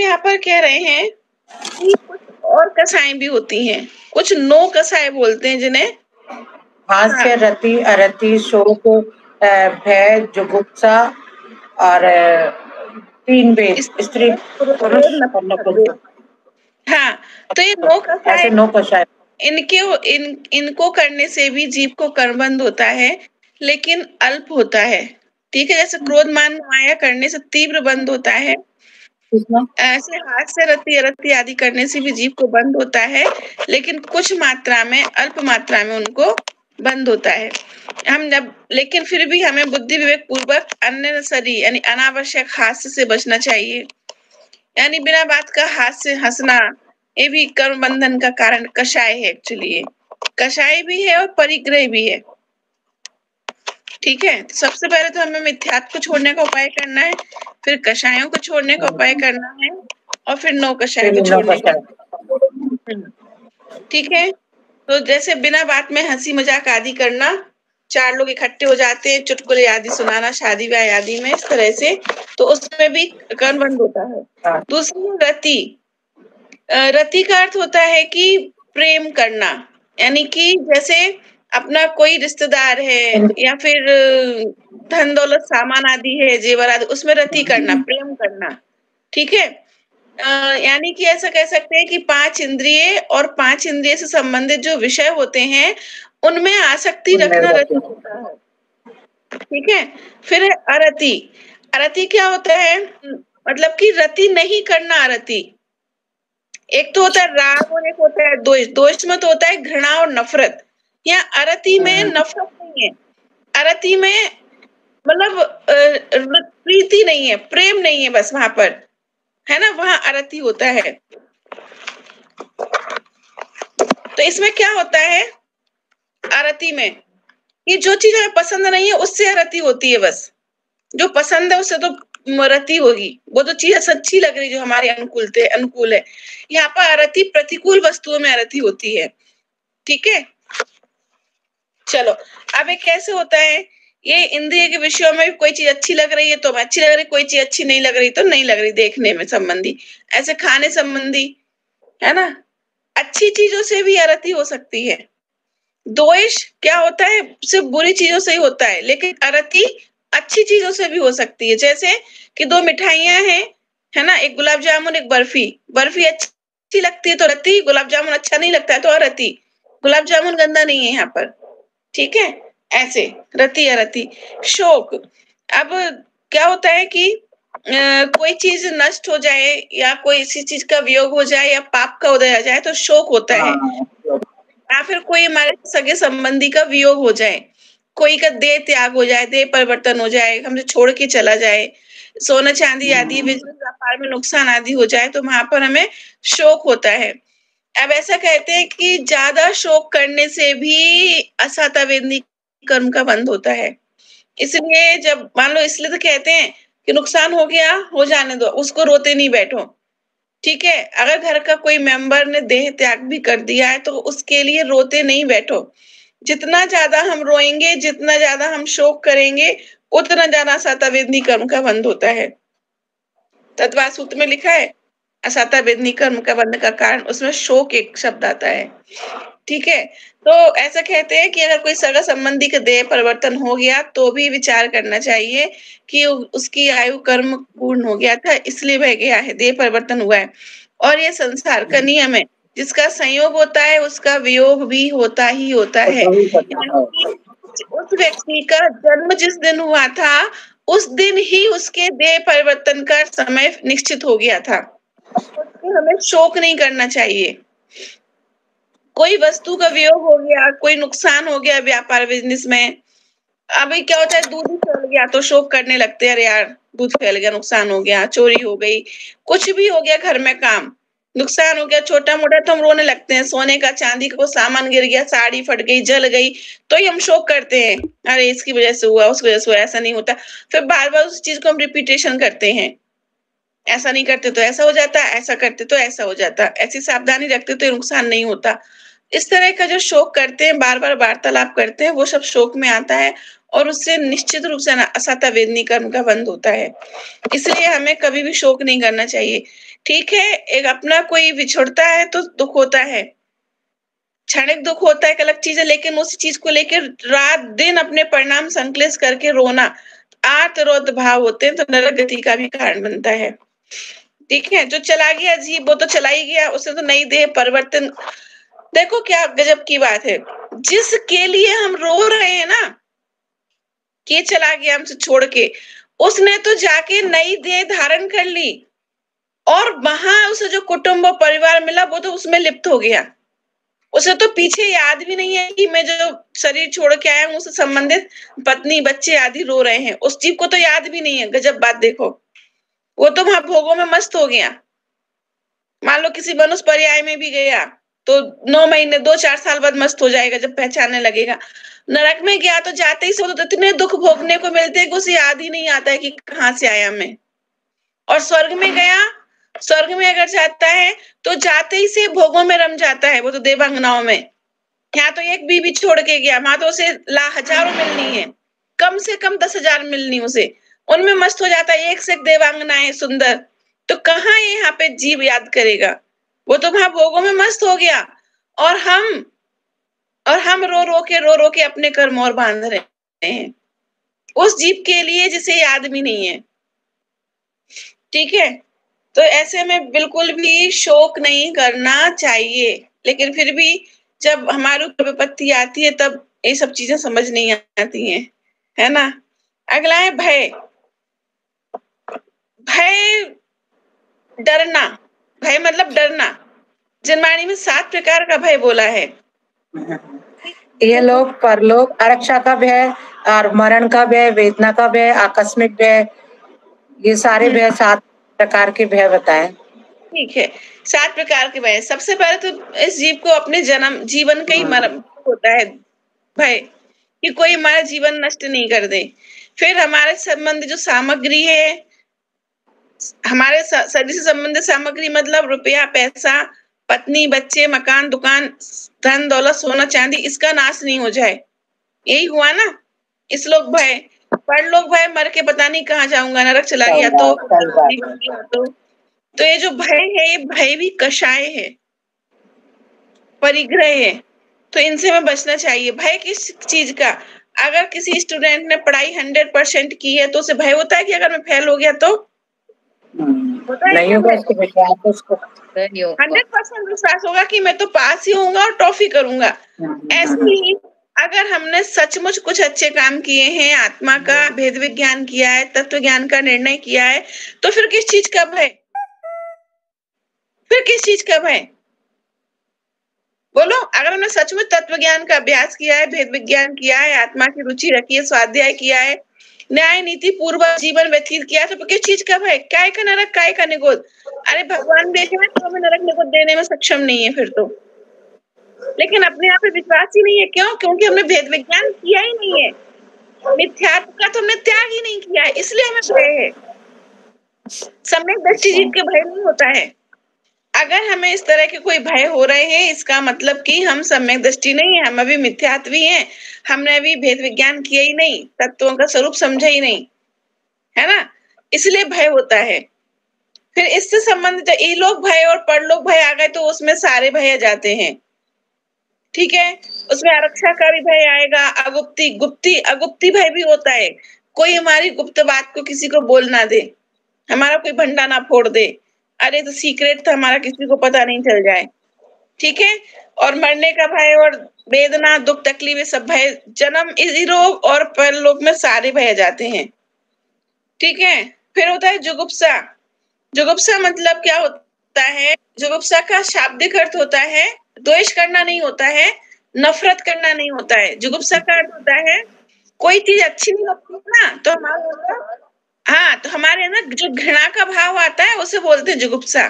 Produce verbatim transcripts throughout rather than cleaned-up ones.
यहाँ पर कह रहे हैं कि कुछ और कसाएं भी होती हैं, कुछ नो कसाए बोलते हैं जिन्हें। हास्य, हाँ रति, अरति, शोक, अ, भय, जुगुप्सा और अ, तीन वेद, स्त्री, स्त्री, पुरुष, पुरुष और नपुंसक। नपुंसक। हाँ, तो ये नो कसाए ऐसे नौ कषाय। इनके इन इनको करने से भी जीव को कर्मबंध होता है, लेकिन अल्प होता है। ठीक है, जैसे क्रोध मान माया करने से तीव्र बंध होता है, किसमें? ऐसे हाथ से रति अरति आदि करने से भी जीव को बंध होता है, लेकिन कुछ मात्रा में, अल्प मात्रा में उनको बंद होता है। हम जब लेकिन फिर भी हमें बुद्धि विवेक पूर्वक अननेसेसरी यानी अनावश्यक हास्य से बचना चाहिए। यानी बिना बात का हास्य हंसना, ये भी कर्म बंधन का कारण कषाय है। एक्चुअली ये कषाय भी है और परिग्रह भी है। ठीक है, तो सबसे पहले तो हमें मिथ्यात्व को छोड़ने का उपाय करना है, फिर कषायों को छोड़ने का उपाय करना है, और फिर नौ कषाय फिर को नौ छोड़ने का। कषाय। ठीक है, तो जैसे बिना बात में हंसी मजाक आदि करना, चार लोग इकट्ठे हो जाते हैं, चुटकुले आदि सुनाना शादी ब्याह आदि में, इस तरह से, तो उसमें भी कर्म बंद होता है। दूसरी रति, अ, रति का अर्थ होता है कि प्रेम करना, यानी कि जैसे अपना कोई रिश्तेदार है या फिर अ, धन दौलत सामान आदि है, जेवर आदि, उसमें रति करना, प्रेम करना। ठीक है, अ, यानी कि ऐसा कह सकते हैं कि पांच इंद्रिय और पांच इंद्रिय से संबंधित जो विषय होते हैं उनमें आसक्ति रखना रति होता है। ठीक है, फिर है अरति। अरति क्या होता है? मतलब कि रति नहीं करना अरति। एक तो होता है राग और एक होता है द्वेष। द्वेष में तो होता है घृणा और नफरत। यहाँ अरति में नफरत नहीं है, अरति में मतलब अ, प्रीति नहीं है, प्रेम नहीं है, बस वहां पर है ना, वहां अरति होता है। तो इसमें क्या होता है अरति में, कि जो चीज हमें पसंद नहीं है उससे अरति होती है। बस जो पसंद है उससे तो रति होगी, वो तो चीज सच्ची लग रही जो हमारे अनुकूल थे अनुकूल है। यहाँ पर अरति प्रतिकूल वस्तुओं में अरति होती है। ठीक है, चलो अब एक कैसे होता है, ये इंद्रिय के विषयों में कोई चीज अच्छी लग रही है तो अच्छी लग रही, कोई चीज अच्छी नहीं लग रही तो नहीं लग रही, देखने में संबंधी, ऐसे खाने संबंधी, है ना। अच्छी चीजों से भी अरति हो सकती है। द्वेष क्या होता है, सिर्फ बुरी चीजों से ही होता है, लेकिन अरति अच्छी चीजों से भी हो सकती है। जैसे कि दो मिठाइयां हैं, है ना, एक गुलाब जामुन एक बर्फी। बर्फी अच्छी लगती है तो रति, गुलाब जामुन अच्छा नहीं लगता है तो अरति। गुलाब जामुन गंदा नहीं है यहाँ पर। ठीक है, ऐसे रति अरति। शोक, अब क्या होता है कि अ, कोई चीज नष्ट हो जाए या कोई इसी चीज का वियोग हो जाए या पाप का उदय आ जाए तो शोक होता है। या फिर कोई हमारे सगे संबंधी का वियोग हो जाए, कोई का देह त्याग हो जाए, देह परिवर्तन हो जाए, हमसे छोड़ के चला जाए, सोना चांदी आदि बिजनेस व्यापार में नुकसान आदि हो जाए, तो वहां पर हमें शोक होता है। अब ऐसा कहते हैं कि ज्यादा शोक करने से भी असातावेदनी कर्म का बंध होता है। इसलिए जब मान लो, इसलिए तो कहते हैं कि नुकसान हो गया, हो जाने दो, उसको रोते नहीं बैठो। ठीक है, अगर घर का कोई मेंबर ने देह त्याग भी कर दिया है तो उसके लिए रोते नहीं बैठो। जितना ज्यादा हम रोएंगे, जितना ज्यादा हम शोक करेंगे, उतना ज्यादा असातावेदनी कर्म का बंध होता है। तत्वा सूत्र में लिखा है असातावेदनी कर्म का बंध का कारण, उसमें शोक एक शब्द आता है। ठीक है, तो ऐसा कहते हैं कि अगर कोई सगा संबंधी का देह परिवर्तन हो गया तो भी विचार करना चाहिए कि उसकी आयु कर्म पूर्ण हो गया था इसलिए वह गया है, देह परिवर्तन हुआ है। और ये संसार का नियम है, जिसका संयोग होता है उसका वियोग भी होता ही होता है। उस व्यक्ति का जन्म जिस दिन हुआ था उस दिन ही उसके देह परिवर्तन का समय निश्चित हो गया था, तो हमें शोक नहीं करना चाहिए। कोई वस्तु का वियोग हो गया, कोई नुकसान हो गया व्यापार बिजनेस में, अभी क्या होता है दूध ही फैल गया तो शोक करने लगते हैं, अरे यार दूध फैल गया, नुकसान हो गया, चोरी हो गई, कुछ भी हो गया घर में काम, नुकसान हो गया छोटा मोटा तो हम रोने लगते हैं। सोने का चांदी का कोई सामान गिर गया, साड़ी फट गई, जल गई, तो ही हम शोक करते हैं, अरे इसकी वजह से हुआ, उसकी वजह से हुआ। ऐसा नहीं होता, फिर बार बार उस चीज को हम रिपीटेशन करते हैं, ऐसा नहीं करते तो ऐसा हो जाता, ऐसा करते तो ऐसा हो जाता, ऐसी सावधानी रखते तो नुकसान नहीं होता। इस तरह का जो शोक करते हैं, बार बार वार्तालाप करते हैं, वो सब शोक में आता है। और उससे निश्चित रूप से असता वेदनी कर्म का बंध होता है। इसलिए हमें कभी भी शोक नहीं करना चाहिए। ठीक है, एक अपना कोई बिछुड़ता है तो दुख होता है, क्षणिक दुख होता है, एक अलग चीज है, लेकिन उस चीज को लेकर रात दिन अपने परिणाम संकलित करके रोना आर्तरोध भाव होते हैं, तो नरक गति का भी कारण बनता है। ठीक है, जो चला गया जीव वो तो चला ही गया, उसे तो नई देह परिवर्तन। देखो क्या गजब की बात है, जिसके लिए हम रो रहे हैं ना कि चला गया हमसे छोड़ के, उसने तो जाके नई देह धारण कर ली, और वहां उसे जो कुटुंब और परिवार मिला वो तो उसमें लिप्त हो गया। उसे तो पीछे याद भी नहीं है कि मैं जो शरीर छोड़ के आया हूँ उससे संबंधित पत्नी बच्चे आदि रो रहे हैं, उस जीव को तो याद भी नहीं है। गजब बात देखो, वो तो वहां भोगों में मस्त हो गया। मान लो किसी मनुष्य पर्याय में भी गया तो नौ महीने दो चार साल बाद मस्त हो जाएगा जब पहचानने लगेगा। नरक में गया तो जाते ही से तो इतने दुख भोगने को मिलते हैं कि उसे याद ही नहीं आता है कि कहाँ से आया मैं। और स्वर्ग में गया, स्वर्ग में अगर जाता है तो जाते ही से भोगों में रम जाता है, वो तो देवांगनाओं में। यहाँ तो एक बीवी छोड़ के गया, वहां तो उसे ला हजारों मिलनी है, कम से कम दस हजार मिलनी उसे, उनमें मस्त हो जाता है, एक से एक देवांगनाएं सुंदर। तो कहाँ ये यहाँ पे जीव याद करेगा, वो तो वहां भोगों में मस्त हो गया। और हम और हम रो रो के रो रो के अपने कर्म और बांध रहे हैं उस जीव के लिए जिसे याद भी नहीं है। ठीक है, तो ऐसे में बिल्कुल भी शोक नहीं करना चाहिए, लेकिन फिर भी जब हमारे ऊपर विपत्ति आती है तब ये सब चीजें समझ नहीं आती हैं, है ना। अगला है भय। भय डरना, भय मतलब डरना। जनवाणी में सात प्रकार का भय बोला है। ये लोग परलोक, आरक्षा का भय और मरण का भय, वेदना का भय, आकस्मिक भय, ये सारे भय सात प्रकार के भय बताए। ठीक है, सात प्रकार के भय। सबसे पहले तो इस जीव को अपने जन्म जीवन का ही मरण होता है भय, कि कोई हमारा जीवन नष्ट नहीं कर दे। फिर हमारे संबंध जो सामग्री है, हमारे शरीर से संबंधित सामग्री मतलब रुपया पैसा, पत्नी बच्चे मकान दुकान धन दौलत सोना चांदी, इसका नाश नहीं हो जाए, यही हुआ ना इस लोक भय। परलोक भय, मर के पता नहीं कहाँ जाऊंगा, नरक चला गया तो, तो तो ये जो भय है ये भय भी कषाय है, परिग्रह है, तो इनसे हमें बचना चाहिए। भय किस चीज का, अगर किसी स्टूडेंट ने पढ़ाई हंड्रेड परसेंट की है तो उसे भय होता है कि अगर मैं फेल हो गया तो, नहीं होगा उसको विश्वास, उसको हंड्रेड परसेंट विश्वास होगा कि मैं तो पास ही होऊंगा और टॉफी करूंगा। ऐसे ही अगर हमने सचमुच कुछ अच्छे काम किए हैं, आत्मा का भेद विज्ञान किया है, तत्व ज्ञान का निर्णय किया है, तो फिर किस चीज का भय, फिर किस चीज का भय बोलो। अगर हमने सचमुच तत्व ज्ञान का अभ्यास किया है, भेद विज्ञान किया है, आत्मा की रुचि रखी है, स्वाध्याय किया है, न्याय नीति पूर्व जीवन व्यतीत किया, तो किस चीज का भय, काय का नरक काय का निगोद। अरे भगवान देखे में तो हमें नरक निगोद देने में सक्षम नहीं है फिर तो, लेकिन अपने आप पे विश्वास ही नहीं है। क्यों? क्योंकि हमने भेद विज्ञान किया ही नहीं है, मिथ्यात्व का तो हमने त्याग ही नहीं किया है, इसलिए हमें भय है। सम्यक दृष्टि जीव के भय नहीं होता है। अगर हमें इस तरह के कोई भय हो रहे हैं, इसका मतलब कि हम सम्यक दृष्टि नहीं है, हम अभी मिथ्यात्वी हैं, हमने अभी भेद विज्ञान किया ही नहीं, तत्वों का स्वरूप समझा ही नहीं, है ना, इसलिए भय होता है। फिर इससे संबंधित इलोक भय और परलोक भय आ गए तो उसमें सारे भय जाते हैं। ठीक है, उसमें आरक्षा का भी भय आएगा, अगुप्ती गुप्ती अगुप्ती भय भी होता है, कोई हमारी गुप्त बात को किसी को बोल ना दे, हमारा कोई भंडा ना फोड़ दे, अरे तो सीक्रेट था हमारा किसी को पता नहीं चल जाए। ठीक है, और मरने का भय और वेदना दुख तकलीफ सब भय, जन्म इसी रोग और परलोक में सारे भय जाते हैं। ठीक है, फिर होता है जुगुप्सा। जुगुप्सा मतलब क्या होता है, जुगुप्सा का शाब्दिक अर्थ होता है द्वेष करना नहीं होता है, नफरत करना नहीं होता है। जुगुप्सा का अर्थ होता है कोई चीज अच्छी नहीं लगती ना तो हमारे हाँ तो हमारे अंदर जो घृणा का भाव आता है उसे बोलते हैं जुगुप्सा।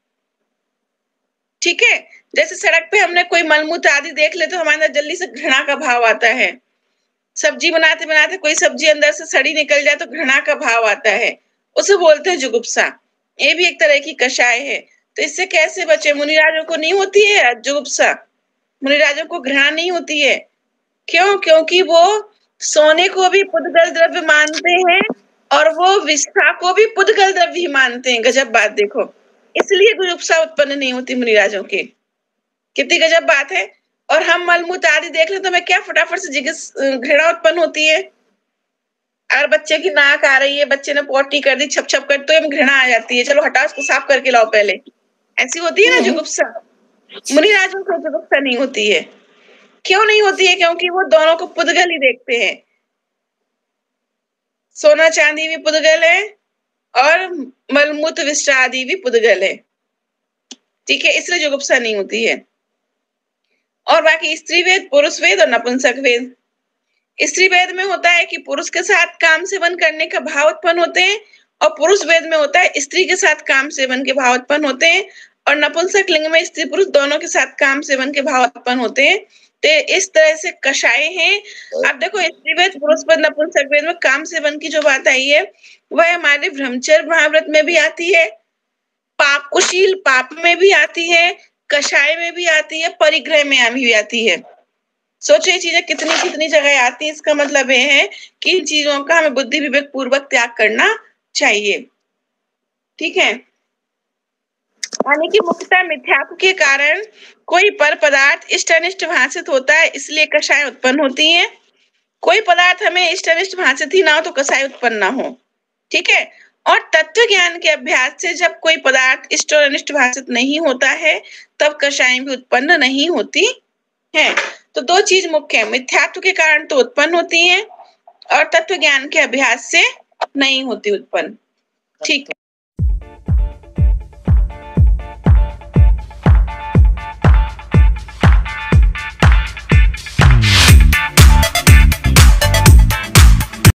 ठीक है, जैसे सड़क पे हमने कोई मलमूत्र आदि देख ले तो हमारे अंदर जल्दी से घृणा का भाव आता है, सब्जी बनाते बनाते कोई सब्जी अंदर से सड़ी निकल जाए तो घृणा का भाव आता है, उसे बोलते हैं जुगुप्सा। ये भी एक तरह की कषाय है। तो इससे कैसे बचे, मुनिराजों को नहीं होती है जुगुप्सा, मुनिराजों को घृणा नहीं होती है। क्यों? क्योंकि वो सोने को भी पुद्गल द्रव्य मानते हैं और वो विष्ठा को भी पुद्गल द्रव्य ही मानते हैं। गजब बात देखो, इसलिए जुगुप्सा उत्पन्न नहीं होती मुनिराजों के। कितनी गजब बात है। और हम मलमूत्र आदि देख लें तो हमें क्या फटाफट से जिज्ञस घृणा उत्पन्न होती है। अगर बच्चे की नाक आ रही है, बच्चे ने पोटी कर दी, छप छप कर, तो हमें घृणा आ जाती है, चलो हटाओ उसको, साफ करके लाओ पहले। ऐसी होती है ना जुगुप्सा। मुनिराजों को जुगुप्सा नहीं होती है। क्यों नहीं होती है? क्योंकि वो दोनों को पुद्गल ही देखते हैं। सोना चांदी भी पुद्गल है और मलमूत्र विष्ठा आदि भी पुद्गल है। ठीक है, इसलिए जुगुप्सा नहीं होती है। और बाकी स्त्री वेद, पुरुष वेद और नपुंसक वेद। स्त्री वेद में होता है कि पुरुष के साथ काम सेवन करने का भाव उत्पन्न होते हैं, और पुरुष वेद में होता है स्त्री के साथ काम सेवन के भाव उत्पन्न होते हैं, और नपुंसक लिंग में स्त्री पुरुष दोनों के साथ काम सेवन के भाव उत्पन्न होते हैं। तो इस तरह से कषाय हैं। अब देखो, स्त्री वेद, पुरुष वेद, नपुंसक वेद में काम सेवन की जो बात आई है वह हमारे ब्रह्मचर्य महाव्रत में भी आती है, पाप कुशील पाप में भी आती है, कषाय में भी आती है, परिग्रह में भी आती है। सोचो ये चीजें कितनी कितनी जगह आती है। इसका मतलब ये है कि इन चीजों का हमें बुद्धि विवेक पूर्वक त्याग करना चाहिए। ठीक है, यानी कि मुख्यतः मिथ्यात्व के कारण कोई पर पदार्थ इष्ट अनिष्ट भाषित होता है, इसलिए कषाय उत्पन्न होती है। कोई पदार्थ हमें इष्ट अनिष्ट भाषित ही ना हो तो कषाय उत्पन्न ना हो। ठीक है, और तत्व ज्ञान के अभ्यास से जब कोई पदार्थ इष्ट और अनिष्ट भाषित नहीं होता है तब कषाय भी उत्पन्न नहीं होती है। तो दो चीज मुख्य है, मिथ्यात्व के कारण तो उत्पन्न होती है और तत्व ज्ञान के अभ्यास से नहीं होती उत्पन्न। ठीक।